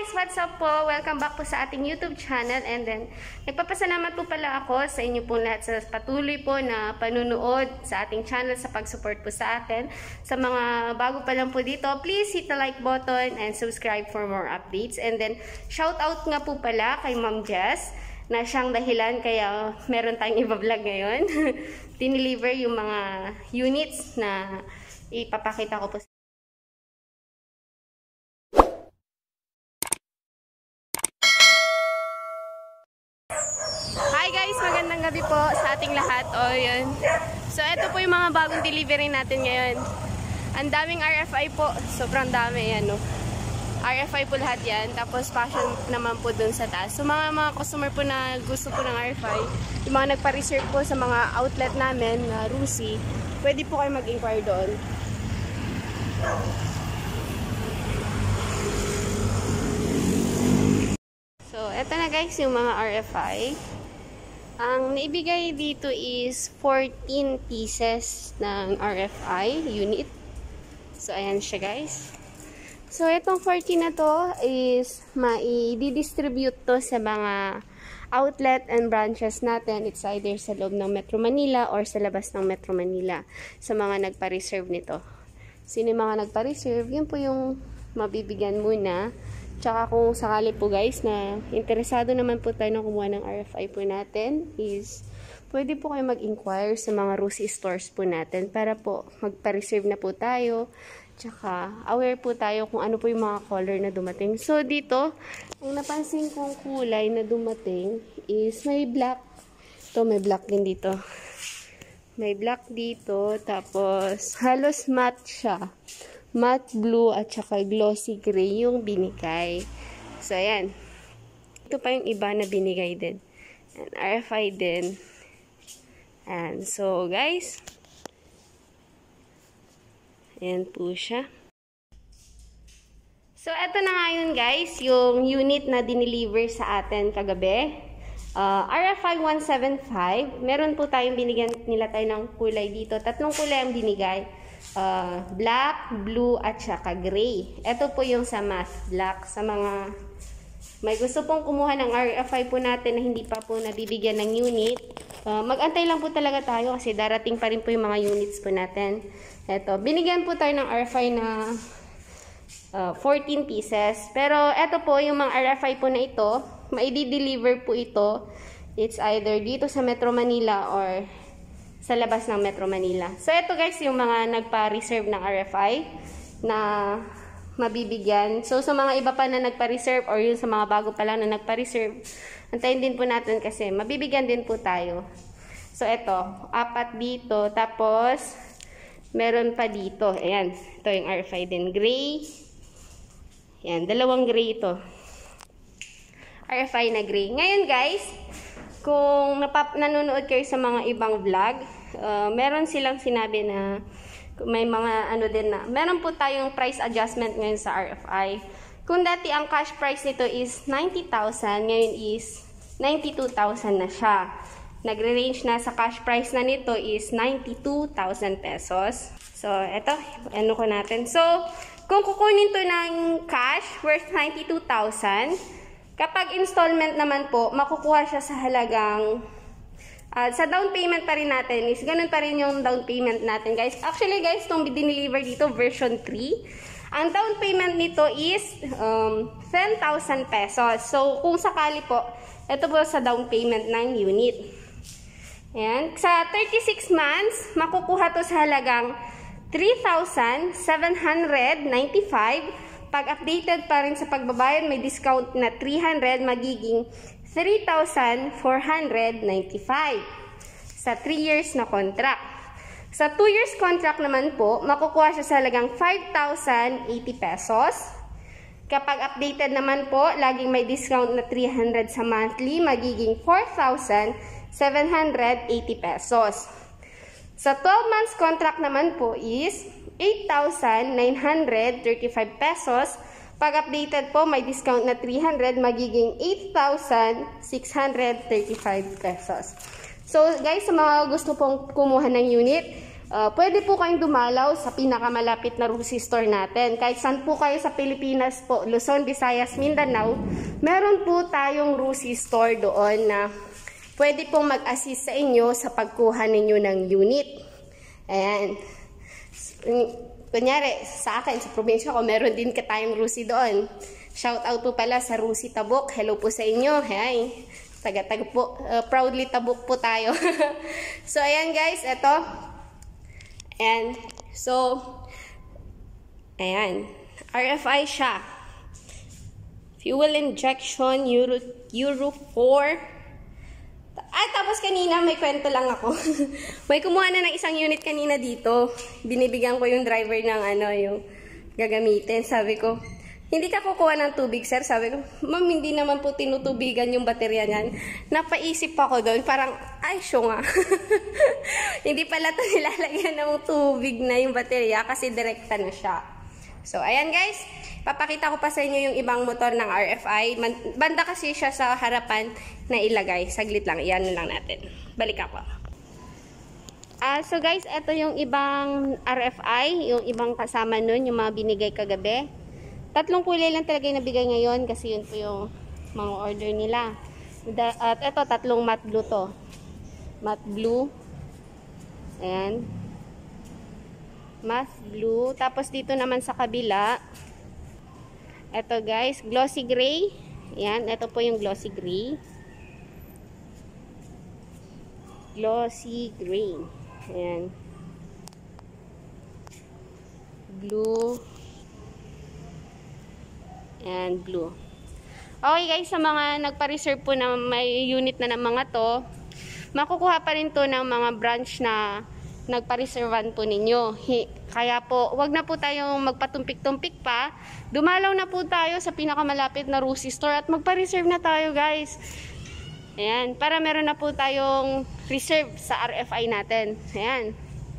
guys! What's up po? Welcome back po sa ating YouTube channel, and then nagpapasalamat po pala ako sa inyo po lahat sa patuloy po na panunood sa ating channel, sa pag-support po sa atin. Sa mga bago pa lang po dito, please hit the like button and subscribe for more updates. And then shout out nga po pala kay Ma'am Jess na siyang dahilan kaya meron tayong iba-vlog ngayon. Dineliver yung mga units na ipapakita ko po. Hi guys! Magandang gabi po sa ating lahat. Yun. So, ito po yung mga bagong delivery natin ngayon. Ang daming RFI po. Sobrang dami yan, no? RFI po lahat yan. Tapos, fashion naman po dun sa taas. So, mga customer po na gusto po ng RFI, yung mga nagpa-reserve po sa mga outlet namin, na Rusi, pwede po kayo mag-inquire doon. So, eto na guys, yung mga RFI. Ang naibigay dito is 14 pieces ng RFI unit. So, ayan siya guys. So, itong 14 na to is mai-distribute to sa mga outlet and branches natin. It's either sa loob ng Metro Manila or sa labas ng Metro Manila sa mga nagpa-reserve nito. Sino yung mga nagpa-reserve? Yun po yung mabibigyan muna. Tsaka kung sakali po guys na interesado naman po tayo na kumuha ng RFI po natin is pwede po kayo mag-inquire sa mga Rusi stores po natin para po magpa-reserve na po tayo. Tsaka aware po tayo kung ano po yung mga color na dumating. So dito, ang napansin kong kulay na dumating is may black. Ito may black din dito. May black dito. Tapos halos matte siya. Matte blue at saka glossy gray yung binigay. So, ayan. Ito pa yung iba na binigay din. And RFI din. And so, guys. Ayan po siya. So, eto na nga yun, guys. Yung unit na dineliver sa atin kagabi. RFI 175. Meron po tayong binigyan nila tayo ng kulay dito. Tatlong kulay ang binigay. Black, blue, at saka gray. Ito po yung sa matte black. Sa mga may gusto pong kumuha ng RFI po natin na hindi pa po nabibigyan ng unit, mag-antay lang po talaga tayo kasi darating pa rin po yung mga units po natin. Ito, binigyan po tayo ng RFI na 14 pieces. Pero ito po yung mga RFI po na ito, mai-deliver po ito. It's either dito sa Metro Manila or sa labas ng Metro Manila. So, ito guys, yung mga nagpa-reserve ng RFI na mabibigyan. So, sa mga iba pa na nagpa-reserve or yung sa mga bago pa lang na nagpa-reserve, antayin din po natin kasi mabibigyan din po tayo. So, ito, 4 dito. Tapos, meron pa dito. Ayan, ito yung RFI din. Gray. Ayan, 2 gray ito. RFI na gray. Ngayon guys, kung nanonood kayo sa mga ibang vlog, meron silang sinabi na may mga ano din na meron po tayong price adjustment ngayon sa RFI. Kung dati ang cash price nito is 90,000, ngayon is 92,000 na siya. Nagre-range na sa cash price na nito is 92,000 pesos. So, eto, ano ko natin. So, kung kukunin to ng cash worth 92,000, kapag installment naman po, makukuha siya sa halagang, sa down payment pa rin natin, is ganun pa rin yung down payment natin, guys. Actually, guys, itong dineliver dito, version 3, ang down payment nito is 10,000 pesos. So, kung sakali po, ito po sa down payment ng unit. Ayan. Sa 36 months, makukuha to sa halagang 3,795. Pag updated pa rin sa pagbabayad, may discount na 300, magiging 3,495 sa 3 years na contract. Sa 2 years contract naman po, makukuha siya sa halagang 5,080 pesos. Kapag updated naman po, laging may discount na 300 sa monthly, magiging 4,780 pesos. Sa 12 months contract naman po is 8,935 pesos. Pag updated po, may discount na 300, magiging 8,635 pesos. So, guys, sa mga gusto pong kumuha ng unit, Pwede po kayong dumalaw sa pinakamalapit na Rusi store natin. Kahit saan po kayo sa Pilipinas po, Luzon, Visayas, Mindanao, meron po tayong Rusi store doon na pwede pong mag-assist sa inyo sa pagkuha ninyo ng unit. Ayan. Kunyari, sa akin, sa probinsya ko, meron din tayong Rusi doon. Shout out po pala sa Rusi Tabuk. Hello po sa inyo. Hi. Taga-tag po. Proudly Tabuk po tayo. So, ayan guys, ito. And so, ayan, RFI siya. Fuel injection, Euro 4. Ay, tapos kanina, may kwento lang ako. May kumuha na ng isang unit kanina dito. Binibigyan ko yung driver ng yung gagamitin. Sabi ko, hindi ka kukuha ng tubig, sir? Sabi ko, ma'am, hindi naman po tinutubigan yung baterya niyan. Napaisip ako doon, parang, ay, siyo nga. Hindi pala ito nilalagyan ng tubig na yung baterya kasi direkta na siya. So, ayan guys, papakita ko pa sa inyo yung ibang motor ng RFI. Banda kasi siya sa harapan na ilagay. Saglit lang, iyan lang natin. Balik ako. So guys, ito yung ibang RFI, yung ibang kasama nun, yung mga binigay kagabi. 3 kulay lang talaga yung nabigay ngayon kasi yun po yung mga order nila. At ito, 3 matte blue to. Matte blue. Ayan. Matte blue. Tapos dito naman sa kabila, ito guys, glossy gray. Ayan, ito po yung glossy gray. Glossy gray. Ayan. Blue. And blue. Okay guys, sa mga nagpa-reserve po na may unit na ng mga to, makukuha pa rin to ng mga branch na nagpa-reservan po ninyo. Kaya po, wag na po tayong magpatumpik-tumpik pa. Dumalaw na po tayo sa pinakamalapit na Rusi store at magpa-reserve na tayo guys. Ayan, para meron na po tayong reserve sa RFI natin. Ayan.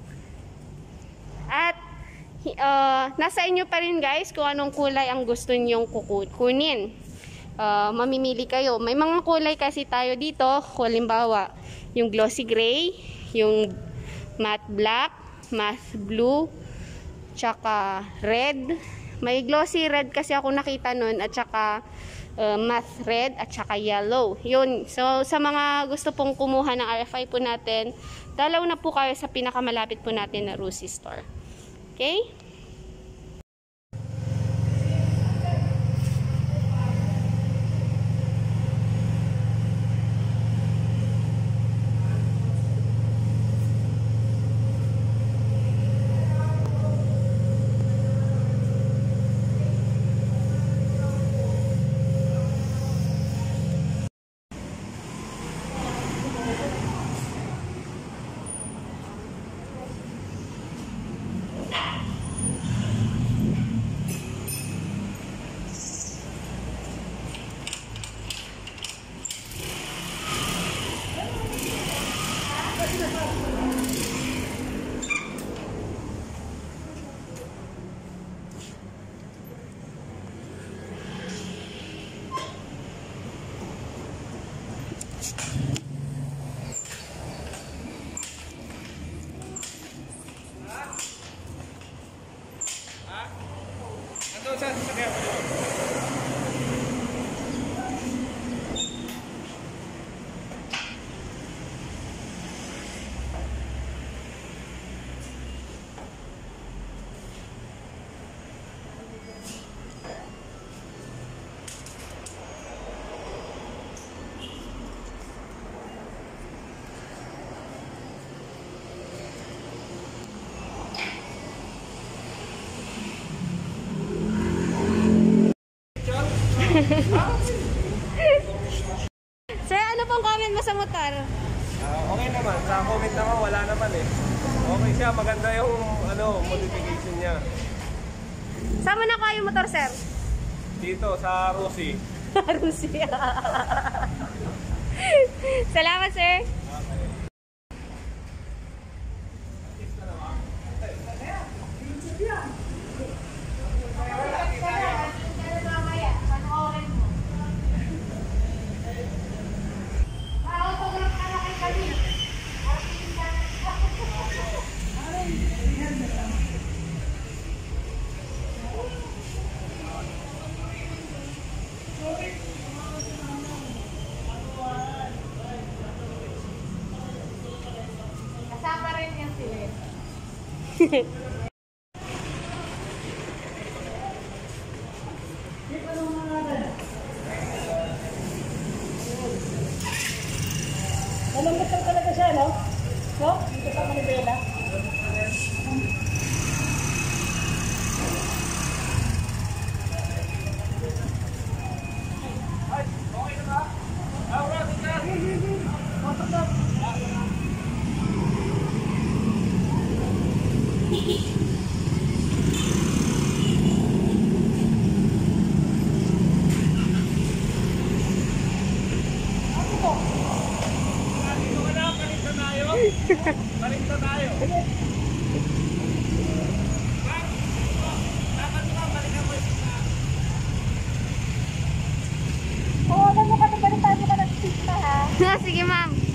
At nasa inyo pa rin guys kung anong kulay ang gusto nyong kukunin. Mamimili kayo. May mga kulay kasi tayo dito. Halimbawa, yung glossy gray, yung matte black, matte blue, tsaka red. May glossy red kasi ako nakita nun, at tsaka matte red, at tsaka yellow. Yun. So, sa mga gusto pong kumuha ng RFI po natin, dalaw na po kayo sa pinakamalapit po natin na Rusi store. Okay? Sir, ano pong comment mo sa motor? Okay naman. Sa comment naman, wala naman eh. Okay siya. Maganda yung modification niya. Saan mo nakuha yung motor, sir? Dito, sa Rusi. Rusi. Salamat, sir. Malambot lang talaga siya, no? No? Dito sa Manibela. Palinta tayo. Oo, alam mo ka, nabalitaan mo ka ng pista, ha? Sige, ma'am.